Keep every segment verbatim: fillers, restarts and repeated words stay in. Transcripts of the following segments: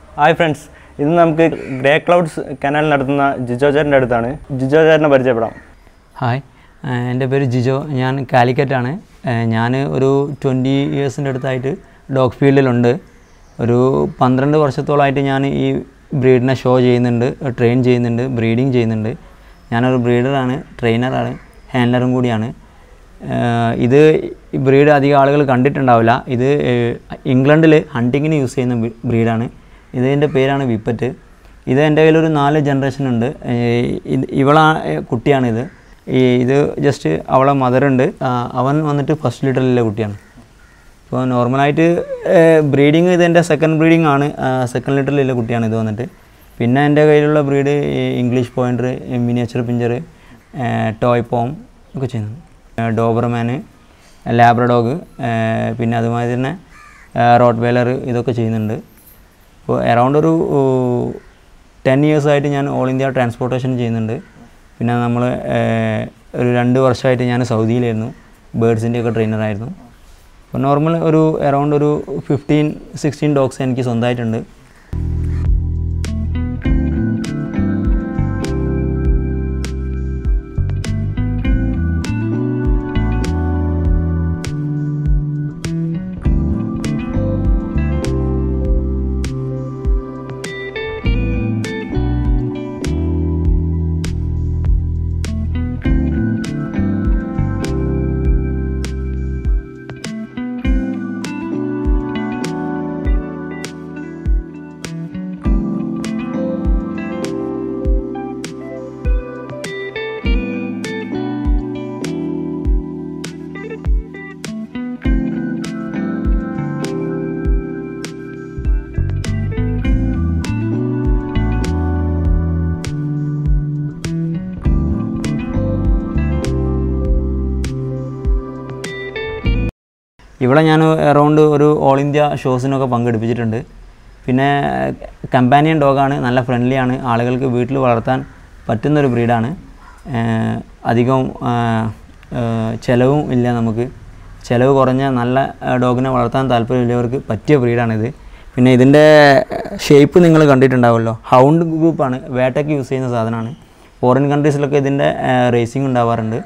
Hi friends, ഇന്ന് നമുക്ക് grey clouds canal നടത്തുന്ന ജിജോ ചേട്ടൻ്റെ അടുത്താണ്. ജിജോ ചേട്ടനെ പരിചയപ്പെടാം. ഹായ്, എൻ്റെ പേര് ജിജോ. ഞാൻ കാലിക്കറ്റാണ്. ഞാൻ ഒരു ട്വൻറ്റി ഇയേഴ്സിൻ്റെ അടുത്തായിട്ട് ഡോഗ് ഫീൽഡിലുണ്ട്. ഒരു പന്ത്രണ്ട് വർഷത്തോളമായിട്ട് ഞാൻ ഈ ബ്രീഡിനെ ഷോ ചെയ്യുന്നുണ്ട്, ട്രെയിൻ ചെയ്യുന്നുണ്ട്, ബ്രീഡിങ് ചെയ്യുന്നുണ്ട്. ഞാനൊരു ബ്രീഡറാണ്, ട്രെയിനറാണ്, ഹാൻഡലറും കൂടിയാണ്. ഇത് ബ്രീഡ് അധികം ആളുകൾ കണ്ടിട്ടുണ്ടാവില്ല. ഇത് ഇംഗ്ലണ്ടിൽ ഹണ്ടിങ്ങിന് യൂസ് ചെയ്യുന്ന ബ്രീഡാണ്. ഇതിൻ്റെ പേരാണ് വിപ്പറ്റ്. ഇത് എൻ്റെ കയ്യിലൊരു നാല് ജനറേഷൻ ഉണ്ട്. ഇവളാ കുട്ടിയാണിത്. ഈ ഇത് ജസ്റ്റ് അവളെ മദറുണ്ട്. അവൻ വന്നിട്ട് ഫസ്റ്റ് ലിറ്ററിലെ കുട്ടിയാണ്. ഇപ്പോൾ നോർമലായിട്ട് ബ്രീഡിങ് ഇതെൻ്റെ സെക്കൻഡ് ബ്രീഡിങ് ആണ്. സെക്കൻഡ് ലിറ്ററിലെ കുട്ടിയാണ് ഇത് വന്നിട്ട്. പിന്നെ എൻ്റെ കയ്യിലുള്ള breed English pointer, miniature pinscher, toy pom ഒക്കെ ചെയ്യുന്നുണ്ട്. ഡോബർമാൻ, ലാബ്രഡോഗ്, പിന്നെ അതുമാതിരി തന്നെ റോട്ട് വെയിലർ ഇതൊക്കെ ചെയ്യുന്നുണ്ട്. അപ്പോൾ അറൗണ്ട് ഒരു ടെൻ ഇയേഴ്സായിട്ട് ഞാൻ ഓൾ ഇന്ത്യ ട്രാൻസ്പോർട്ടേഷൻ ചെയ്യുന്നുണ്ട്. പിന്നെ നമ്മൾ ഒരു രണ്ട് വർഷമായിട്ട് ഞാൻ സൗദിയിലായിരുന്നു, ബേഡ്സിൻ്റെയൊക്കെ ട്രെയിനറായിരുന്നു. അപ്പോൾ നോർമൽ ഒരു അറൗണ്ട് ഒരു ഫിഫ്റ്റീൻ സിക്സ്റ്റീൻ ഡോഗ്സ് എനിക്ക് സ്വന്തമായിട്ടുണ്ട്. ഇവിടെ ഞാൻ അറൗണ്ട് ഒരു ഓൾ ഇന്ത്യ ഷോസിനൊക്കെ പങ്കെടുപ്പിച്ചിട്ടുണ്ട്. പിന്നെ കമ്പാനിയൻ ഡോഗാണ്, നല്ല ഫ്രണ്ട്ലിയാണ്, ആളുകൾക്ക് വീട്ടിൽ വളർത്താൻ പറ്റുന്നൊരു ബ്രീഡാണ്. അധികം ചിലവും ഇല്ല, നമുക്ക് ചിലവ് കുറഞ്ഞ നല്ല ഡോഗിനെ വളർത്താൻ താല്പര്യമുള്ളവർക്ക് പറ്റിയ ബ്രീഡാണിത്. പിന്നെ ഇതിൻ്റെ ഷേപ്പ് നിങ്ങൾ കണ്ടിട്ടുണ്ടാവുമല്ലോ, ഹൗണ്ട് ഗ്രൂപ്പാണ്, വേട്ടയ്ക്ക് യൂസ് ചെയ്യുന്ന സാധനമാണ്. ഫോറിൻ കൺട്രീസിലൊക്കെ ഇതിൻ്റെ റേസിംഗ് ഉണ്ടാവാറുണ്ട്.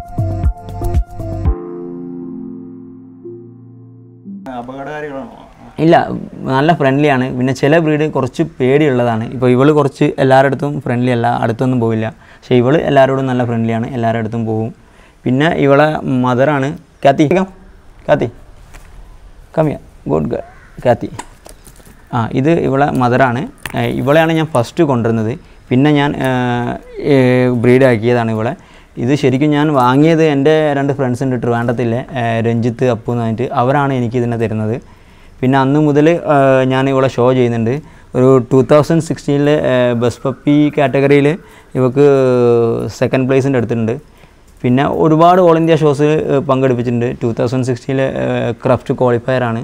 അപകടകാരികളാണോ? ഇല്ല, നല്ല ഫ്രണ്ട്ലിയാണ്. പിന്നെ ചില ബ്രീഡ് കുറച്ച് പേടിയുള്ളതാണ്. ഇപ്പോൾ ഇവൾ കുറച്ച് എല്ലാവരുടെ അടുത്തും ഫ്രണ്ട്ലി അല്ല, അടുത്തൊന്നും പോവില്ല. പക്ഷേ ഇവൾ എല്ലാവരോടും നല്ല ഫ്രണ്ട്ലിയാണ്, എല്ലാവരുടെ അടുത്തും പോകും. പിന്നെ ഇവളെ മദറാണ് കാത്തി. കാത്തി കമ്മിയ ഗുഡ് ഗേൾ കാത്തി. ആ ഇത് ഇവളെ മദറാണ്. ഇവളെയാണ് ഞാൻ ഫസ്റ്റ് കൊണ്ടുവരുന്നത്. പിന്നെ ഞാൻ ബ്രീഡ് ആക്കിയതാണ് ഇവളെ. ഇത് ശരിക്കും ഞാൻ വാങ്ങിയത് എൻ്റെ രണ്ട് ഫ്രണ്ട്സ് ഉണ്ട് ട്രിവാൻഡ്രത്തിലെ, രഞ്ജിത്ത് അപ്പു എന്ന് പറഞ്ഞിട്ട്. അവരാണ് എനിക്ക് ഇതിനെ തരുന്നത്. പിന്നെ അന്ന് മുതൽ ഞാൻ ഇവളെ ഷോ ചെയ്യുന്നുണ്ട്. ഒരു ടു തൗസൻഡ് സിക്സ്റ്റീനിലെ ബെസ്റ്റ് പപ്പി കാറ്റഗറിയിൽ ഇവൾക്ക് സെക്കൻഡ് പ്ലേസിൻ്റെ എടുത്തിട്ടുണ്ട്. പിന്നെ ഒരുപാട് ഓൾ ഇന്ത്യ ഷോസ് പങ്കെടുപ്പിച്ചിട്ടുണ്ട്. ടു തൗസൻഡ് സിക്സ്റ്റീനിലെ ക്രാഫ്റ്റ് ക്വാളിഫയറാണ്.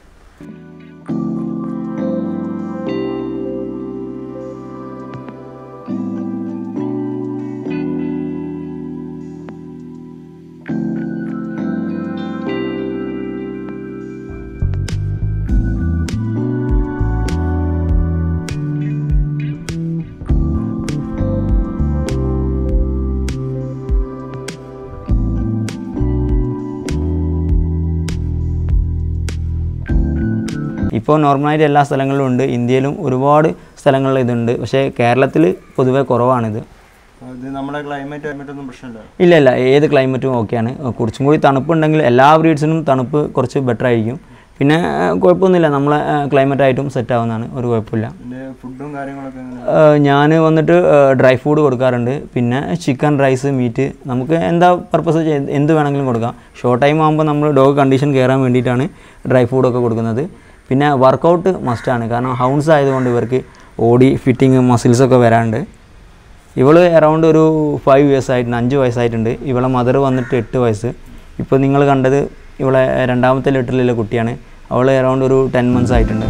ഇപ്പോൾ നോർമലായിട്ട് എല്ലാ സ്ഥലങ്ങളിലും ഉണ്ട്. ഇന്ത്യയിലും ഒരുപാട് സ്ഥലങ്ങളിൽ ഇതുണ്ട്. പക്ഷേ കേരളത്തിൽ പൊതുവേ കുറവാണിത്. നമ്മുടെ ക്ലൈമറ്റ് ക്ലൈമറ്റൊന്നും പ്രശ്നമില്ല. ഇല്ല ഇല്ല ഏത് ക്ലൈമറ്റും ഓക്കെയാണ്. കുറച്ചും കൂടി തണുപ്പുണ്ടെങ്കിൽ എല്ലാ ബ്രീഡ്സിനും തണുപ്പ് കുറച്ച് ബെറ്റർ ആയിരിക്കും. പിന്നെ കുഴപ്പമൊന്നുമില്ല, നമ്മളെ ക്ലൈമറ്റായിട്ടും സെറ്റ് ആവുന്നതാണ്, ഒരു കുഴപ്പമില്ല. ഫുഡും കാര്യങ്ങളൊക്കെ ഞാൻ വന്നിട്ട് ഡ്രൈ ഫുഡ് കൊടുക്കാറുണ്ട്. പിന്നെ ചിക്കൻ, റൈസ്, മീറ്റ്, നമുക്ക് എന്താ പർപ്പസ് എന്ത് വേണമെങ്കിലും കൊടുക്കാം. ഷോർട്ട് ടൈം ആകുമ്പോൾ നമ്മൾ ഡോഗ് കണ്ടീഷൻ കയറാൻ വേണ്ടിയിട്ടാണ് ഡ്രൈ ഫുഡൊക്കെ കൊടുക്കുന്നത്. പിന്നെ വർക്കൗട്ട് മസ്റ്റാണ്, കാരണം ഹൗൺസ് ആയതുകൊണ്ട് ഇവർക്ക് ഓടി ഫിറ്റിങ് മസിൽസൊക്കെ വരാറുണ്ട്. ഇവൾ അറൗണ്ട് ഒരു ഫൈവ് ഇയേഴ്സ് ആയിട്ടുണ്ട്, അഞ്ച് വയസ്സായിട്ടുണ്ട്. ഇവളെ മദർ വന്നിട്ട് എട്ട് വയസ്സ്. ഇപ്പോൾ നിങ്ങൾ കണ്ടത് ഇവളെ രണ്ടാമത്തെ ലിറ്ററിലുള്ള കുട്ടിയാണ്. അവൾ അറൗണ്ട് ഒരു ടെൻ മന്ത്സ് ആയിട്ടുണ്ട്.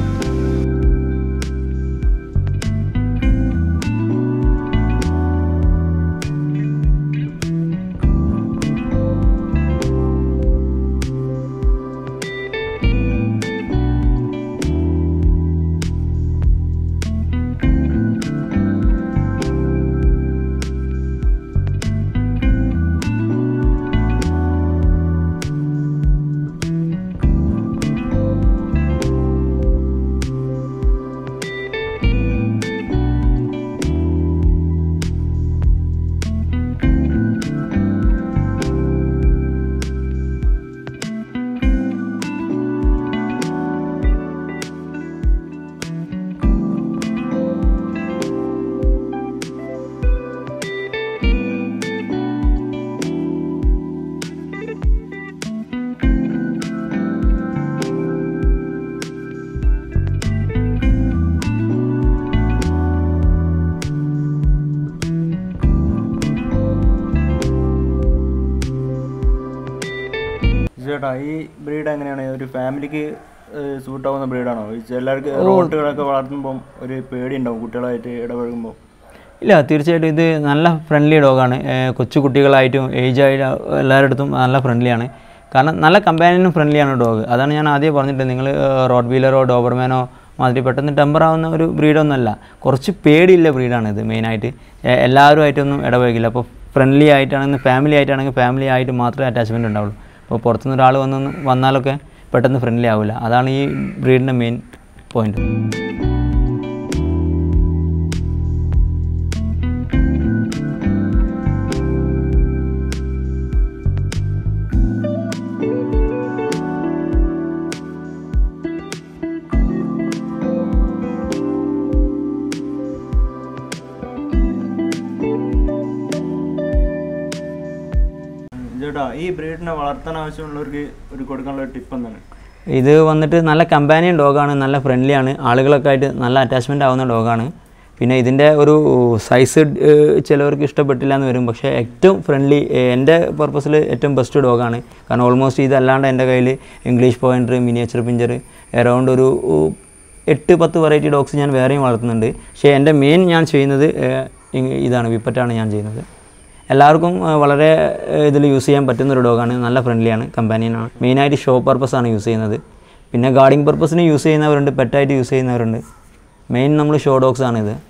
ചേട്ടാ ഈ ബ്രീഡ് എങ്ങനെയാണ്, ഒരു ഫാമിലിക്ക് സൂട്ടാവുന്ന ബ്രീഡാണോ? എല്ലാവർക്കും റോട്ടുകളൊക്കെ വളർത്തുമ്പം ഒരു പേടി ഉണ്ടാവും കുട്ടികളായിട്ട് ഇടപഴകുമ്പോൾ? ഇല്ല, തീർച്ചയായിട്ടും ഇത് നല്ല ഫ്രണ്ട്ലി ഡോഗാണ്. കൊച്ചു കുട്ടികളായിട്ടും ഏജ് ആയിട്ട് എല്ലാവരുടെ അടുത്തും നല്ല ഫ്രണ്ട്ലിയാണ്. കാരണം നല്ല കമ്പാനിയനും ഫ്രണ്ട്ലിയാണ് ഡോഗ്. അതാണ് ഞാൻ ആദ്യം പറഞ്ഞിട്ട്, നിങ്ങൾ റോഡ് വീലറോ ഡോബർമാനോ മാതിരി പെട്ടെന്ന് ടെമ്പർ ആവുന്ന ഒരു ബ്രീഡൊന്നുമല്ല. കുറച്ച് പേടിയില്ല ബ്രീഡാണിത്. മെയിനായിട്ട് എല്ലാവരുമായിട്ടൊന്നും ഇടപഴകില്ല. അപ്പോൾ ഫ്രണ്ട്ലി ആയിട്ടാണെങ്കിൽ ഫാമിലി ആയിട്ടാണെങ്കിൽ ഫാമിലി ആയിട്ട് മാത്രമേ അറ്റാച്ച്മെൻറ്റ് ഉണ്ടാവുള്ളൂ. അപ്പോൾ പുറത്തുനിന്ന് ഒരാൾ വന്ന് വന്നാലൊക്കെ പെട്ടെന്ന് ഫ്രണ്ട്ലി ആവില്ല. അതാണ് ഈ ബ്രീഡിൻ്റെ മെയിൻ പോയിന്റ്. ചേട്ടാ ഈ ബ്രീഡിനെ വളർത്താൻ ആവശ്യമുള്ളവർക്ക് ഒരു കൊടുക്കാനുള്ള ടിപ്പ് എന്താണ്? ഇത് വന്നിട്ട് നല്ല കമ്പാനിയൻ ഡോഗാണ്, നല്ല ഫ്രണ്ട്ലിയാണ്, ആളുകളൊക്കെ ആയിട്ട് നല്ല അറ്റാച്ച്മെൻ്റ് ആവുന്ന ഡോഗാണ്. പിന്നെ ഇതിൻ്റെ ഒരു സൈസ് ചിലവർക്ക് ഇഷ്ടപ്പെട്ടില്ല എന്ന് വരും, പക്ഷേ ഏറ്റവും ഫ്രണ്ട്ലി എൻ്റെ പർപ്പസിൽ ഏറ്റവും ബെസ്റ്റ് ഡോഗാണ്. കാരണം ഓൾമോസ്റ്റ് ഇതല്ലാണ്ട് എൻ്റെ കയ്യിൽ English pointer, miniature pinscher, around ഒരു എട്ട് പത്ത് വെറൈറ്റി ഡോഗ്സ് ഞാൻ വേറെയും വളർത്തുന്നുണ്ട്. പക്ഷേ എൻ്റെ മെയിൻ ഞാൻ ചെയ്യുന്നത് ഇതാണ്, വിപ്പറ്റാണ് ഞാൻ ചെയ്യുന്നത്. എല്ലാവർക്കും വളരെ ഇതിൽ യൂസ് ചെയ്യാൻ പറ്റുന്നൊരു ഡോഗാണ്, നല്ല ഫ്രണ്ട്ലിയാണ്, കമ്പാനിയനാണ്. മെയിനായിട്ട് ഷോ പർപ്പസാണ് യൂസ് ചെയ്യുന്നത്. പിന്നെ ഗാർഡിങ് പർപ്പസിന് യൂസ് ചെയ്യുന്നവരുണ്ട്, പെറ്റായിട്ട് യൂസ് ചെയ്യുന്നവരുണ്ട്. മെയിൻ നമ്മൾ ഷോ ഡോഗ്സ് ആണിത്.